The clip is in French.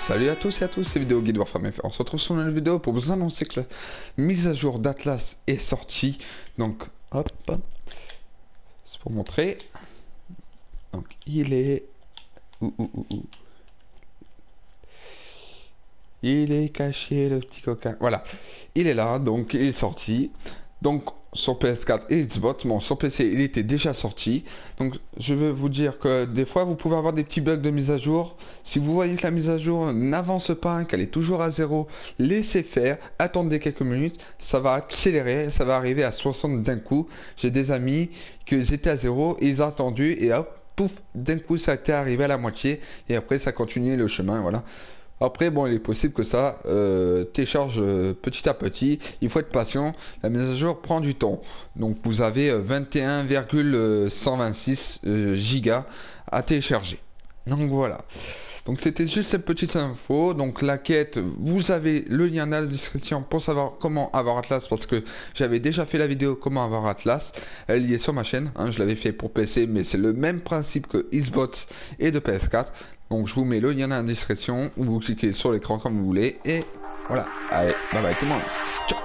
Salut à tous et à tous, c'est Vidéo Guide Warframe FR. On se retrouve sur une nouvelle vidéo pour vous annoncer que la mise à jour d'Atlas est sortie. Donc, hop, c'est pour montrer. Donc, il est... Il est caché, le petit coquin. Voilà, il est là, donc il est sorti. Donc, sur PS4 et Xbox, bon, sur PC, il était déjà sorti. Donc, je veux vous dire que des fois, vous pouvez avoir des petits bugs de mise à jour. Si vous voyez que la mise à jour n'avance pas, qu'elle est toujours à 0, laissez faire, attendez quelques minutes, ça va accélérer, ça va arriver à 60 d'un coup. J'ai des amis qui étaient à 0, ils ont attendu et hop, pouf, d'un coup, ça a été arrivé à la moitié. Et après, ça continue le chemin, voilà. Après, bon, il est possible que ça télécharge petit à petit. Il faut être patient. La mise à jour prend du temps. Donc, vous avez 21,126 gigas à télécharger. Donc, voilà. Donc, c'était juste cette petite info. Donc, la quête, vous avez le lien dans la description pour savoir comment avoir Atlas. Parce que j'avais déjà fait la vidéo comment avoir Atlas. Elle y est sur ma chaîne. Hein, je l'avais fait pour PC, mais c'est le même principe que Xbox et de PS4. Donc je vous mets le lien dans la description, ou vous cliquez sur l'écran comme vous voulez, et voilà. Allez, bye bye tout le monde. Ciao.